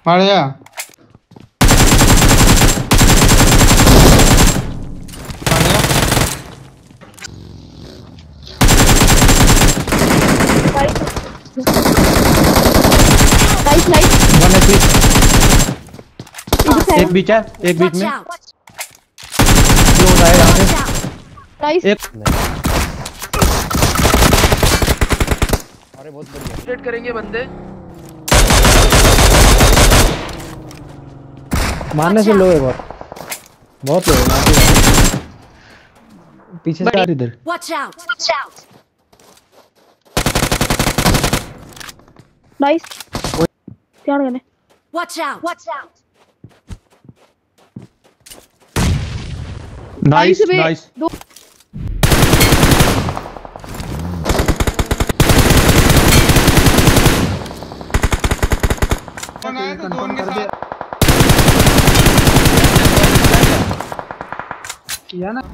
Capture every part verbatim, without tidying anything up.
मार जा। Nice nice one HP. एक बीच है, एक बीच में क्लोज आया यहाँ से। नाइस एक अरे बहुत बढ़िया रेड करेंगे बंदे। मारने से लो है बहुत बहुत लो है। पीछे से आ रही इधर। Watch out! Watch out! Nice ध्यान करने। Watch out! Watch out! Nice nice. दो कंफर्म कर दे किया ना।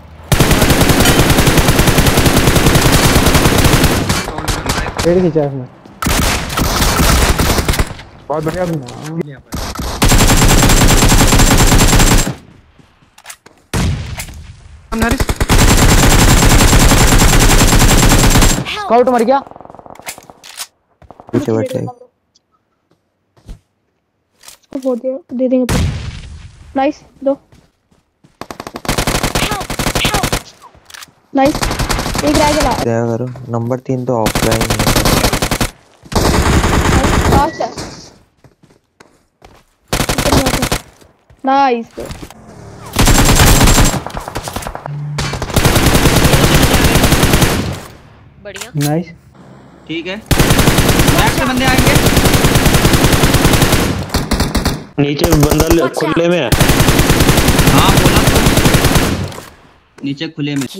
पेड़ खींचा उसने। बहुत बढ़िया। स्काउट मर गया। पीछे बैठे वो दे दे देंगे। नाइस दो नाइस एक रह गया। क्या करो नंबर तीन तो ऑफलाइन है। नाइस बढ़िया नाइस ठीक है। बैक से बंदे आएंगे। नीचे बंदा खुले में है। हाँ बोला तो नीचे खुले में।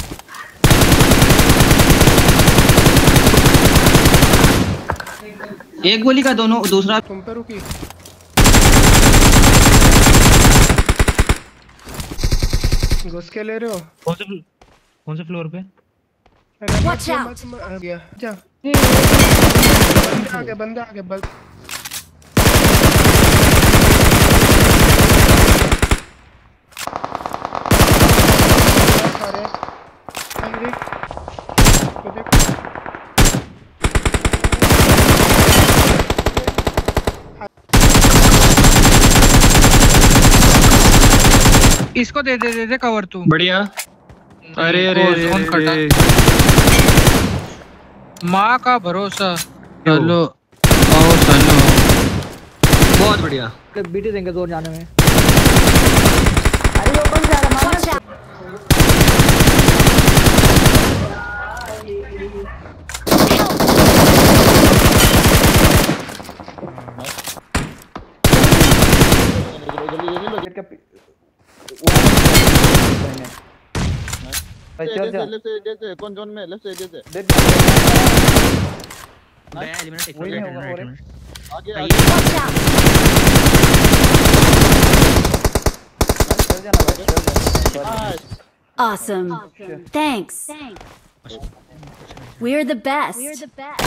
एक गोली का दोनों दूसरा तुम पे रुकी। घुस के ले रहे हो। कौन से कौन से फ्लोर पे? Watch out! गया जा आगे बंदा आगे बल इसको दे दे दे दे कवर तू। बढ़िया। अरे अरे अरे माँ का भरोसा। चलो आओ चलो बहुत बढ़िया। बीटी देंगे जोर जाने में। अरे वो कौन जा रहा है? कौन जोन में लेफ्ट साइड से आगे आगे Awesome. Thanks. We're the best. We're the best.